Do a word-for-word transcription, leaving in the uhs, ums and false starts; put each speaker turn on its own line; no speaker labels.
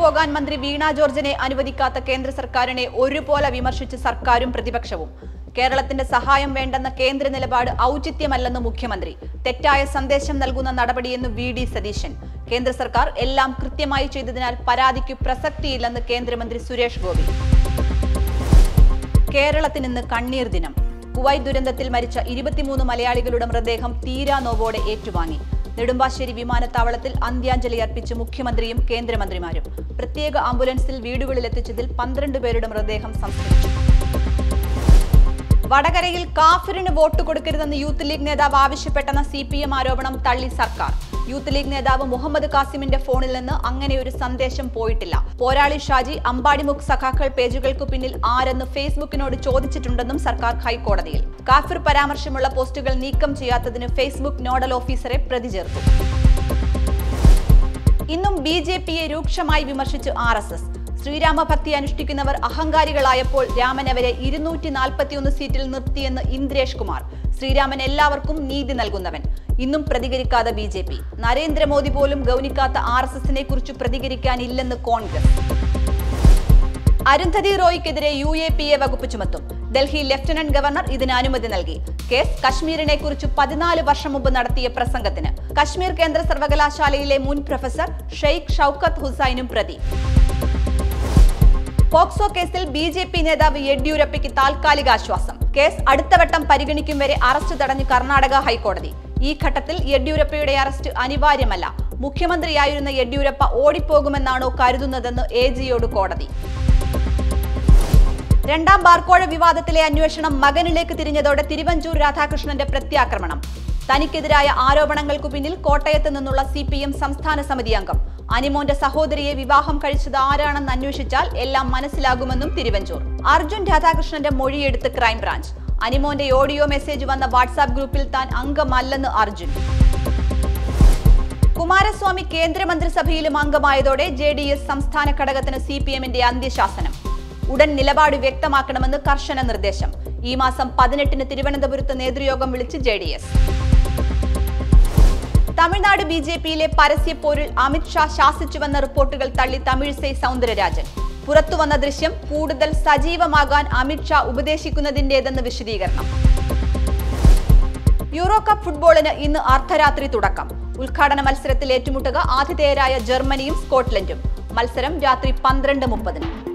പോകാൻ മന്ത്രി വീണ ജോർജിനെ അനുവദിക്കാത്ത കേന്ദ്ര സർക്കാരിനെ ഒരുപോലെ വിമർശിച്ച് സർക്കാരും പ്രതിപക്ഷവും. കേരളത്തിന്റെ സഹായം വേണ്ടെന്ന കേന്ദ്ര നിലപാട് ഔചിത്യമല്ലെന്ന് മുഖ്യമന്ത്രി. തെറ്റായ സന്ദേശം നൽകുന്ന നടപടിയെന്ന് വി ഡി സതീശൻ. കേന്ദ്ര സർക്കാർ എല്ലാം കൃത്യമായി ചെയ്തതിനാൽ പരാതിക്ക് പ്രസക്തിയില്ലെന്ന് കേന്ദ്രമന്ത്രി സുരേഷ് ഗോപി. കേരളത്തിന് ഇന്ന് കണ്ണീർ ദിനം. കുവൈറ്റ് ദുരന്തത്തിൽ മരിച്ച ഇരുപത്തിമൂന്ന് മലയാളികളുടെ മൃതദേഹം തീരാ നോവോടെ ഏറ്റുവാങ്ങി. നെടുമ്പാശ്ശേരി വിമാനത്താവളത്തിൽ അന്ത്യാഞ്ജലി അർപ്പിച്ച് മുഖ്യമന്ത്രിയും കേന്ദ്രമന്ത്രിമാരും. പ്രത്യേക ആംബുലൻസിൽ വീടുകളിലെത്തിച്ചതിൽ പന്ത്രണ്ട് പേരുടെ മൃതദേഹം സംസ്കരിച്ചു. വടകരയിൽ കാഫിറിന് വോട്ട് കൊടുക്കരുതെന്ന് യൂത്ത് ലീഗ് നേതാവ് ആവശ്യപ്പെട്ടെന്ന സി പി എം ആരോപണം തള്ളി സർക്കാർ. യൂത്ത് ലീഗ് നേതാവ് മുഹമ്മദ് കാസിമിന്റെ ഫോണിൽ നിന്ന് അങ്ങനെയൊരു സന്ദേശം പോയിട്ടില്ല. പോരാളി ഷാജി, അമ്പാടിമുക്ക് സഖാക്കൾ പേജുകൾക്ക് പിന്നിൽ ആരെന്ന് ഫേസ്ബുക്കിനോട് ചോദിച്ചിട്ടുണ്ടെന്നും സർക്കാർ ഹൈക്കോടതിയിൽ. കാഫിർ പരാമർശമുള്ള പോസ്റ്റുകൾ നീക്കം ചെയ്യാത്തതിന് ഫേസ്ബുക്ക് നോഡൽ ഓഫീസറെ പ്രതി ചേർത്തു. ഇന്നും ബി ജെ പിയെ രൂക്ഷമായി വിമർശിച്ച് ആർ എസ് എസ്. ശ്രീരാമഭക്തി അനുഷ്ഠിക്കുന്നവർ അഹങ്കാരികളായപ്പോൾ രാമൻ അവരെ ഇരുന്നൂറ്റി നാൽപ്പത്തിയൊന്ന് സീറ്റിൽ നിർത്തിയെന്ന് ഇന്ദ്രേഷ് കുമാർ. ശ്രീരാമൻ എല്ലാവർക്കും നീതി നൽകുന്നവൻ. ഇന്നും പ്രതികരിക്കാതെ ബി ജെ പി. നരേന്ദ്രമോദി പോലും ഗൗനിക്കാത്ത ആർ എസ് എസിനെ കുറിച്ച് പ്രതികരിക്കാനില്ലെന്ന് കോൺഗ്രസ്. അരുന്ധതി റോയ്ക്കെതിരെ യു എ പി എ വകുപ്പ് ചുമത്തും. ഡൽഹി ലഫ്റ്റനന്റ് ഗവർണർ ഇതിന് അനുമതി നൽകി. കേസ് കശ്മീരിനെ കുറിച്ച് പതിനാല് വർഷം മുമ്പ് നടത്തിയ പ്രസംഗത്തിന്. കശ്മീർ കേന്ദ്ര സർവകലാശാലയിലെ മുൻ പ്രൊഫസർ ഷെയ്ഖ് ഷൌക്കത്ത് ഹുസൈനും പ്രതി. പോക്സോ കേസിൽ ബി ജെ പി നേതാവ് യെഡ്യൂരപ്പയ്ക്ക് താൽക്കാലിക ആശ്വാസം. കേസ് അടുത്തവട്ടം പരിഗണിക്കും വരെ അറസ്റ്റ് തടഞ്ഞ് കർണാടക ഹൈക്കോടതി. ഈ ഘട്ടത്തിൽ യെഡ്യൂരപ്പയുടെ അറസ്റ്റ് അനിവാര്യമല്ല. മുഖ്യമന്ത്രിയായിരുന്ന യെഡ്യൂരപ്പ ഓടിപ്പോകുമെന്നാണോ കരുതുന്നതെന്ന് എ ജിയോട് കോടതി. രണ്ടാം ബാർക്കോഴ വിവാദത്തിലെ അന്വേഷണം മകനിലേക്ക് തിരിഞ്ഞതോടെ തിരുവഞ്ചൂർ രാധാകൃഷ്ണന്റെ പ്രത്യാക്രമണം. തനിക്കെതിരായ ആരോപണങ്ങൾക്കു പിന്നിൽ കോട്ടയത്ത് നിന്നുള്ള സി പി എം സംസ്ഥാന സമിതി അംഗം. അനിമോന്റെ സഹോദരിയെ വിവാഹം കഴിച്ചത് ആരാണെന്ന് അന്വേഷിച്ചാൽ എല്ലാം മനസ്സിലാകുമെന്നും തിരുവഞ്ചൂർ. അർജുൻ രാധാകൃഷ്ണന്റെ മൊഴിയെടുത്ത് ക്രൈംബ്രാഞ്ച്. അനിമോന്റെ ഓഡിയോ മെസ്സേജ് വന്ന വാട്സാപ്പ് ഗ്രൂപ്പിൽ താൻ അംഗമല്ലെന്ന് അർജുൻ. കുമാരസ്വാമി കേന്ദ്രമന്ത്രിസഭയിലും അംഗമായതോടെ ജെ ഡി എസ് സംസ്ഥാന ഘടകത്തിന് സി പി എമ്മിന്റെ അന്ത്യശാസനം. ഉടൻ നിലപാട് വ്യക്തമാക്കണമെന്ന് കർശന നിർദ്ദേശം. ഈ മാസം പതിനെട്ടിന് തിരുവനന്തപുരത്ത് നേതൃയോഗം വിളിച്ച് J D S. Tamil Nadu B J പിയിലെ പരസ്യപ്പോരിൽ അമിത്ഷാ ശാസിച്ചുവെന്ന റിപ്പോർട്ടുകൾ തള്ളി തമിഴിസൈ സൗന്ദരരാജൻ. പുറത്തുവന്ന ദൃശ്യം കൂടുതൽ സജീവമാകാൻ അമിത്ഷാ ഉപദേശിക്കുന്നതിന്റേതെന്ന് വിശദീകരണം. യൂറോ കപ്പ് ഫുട്ബോളിന് ഇന്ന് അർദ്ധരാത്രി തുടക്കം. ഉദ്ഘാടന മത്സരത്തിൽ ഏറ്റുമുട്ടുക ആതിഥേയരായ ജർമ്മനിയും സ്കോട്ട്ലൻഡും. മത്സരം രാത്രി പന്ത്രണ്ട് മുപ്പതിന്.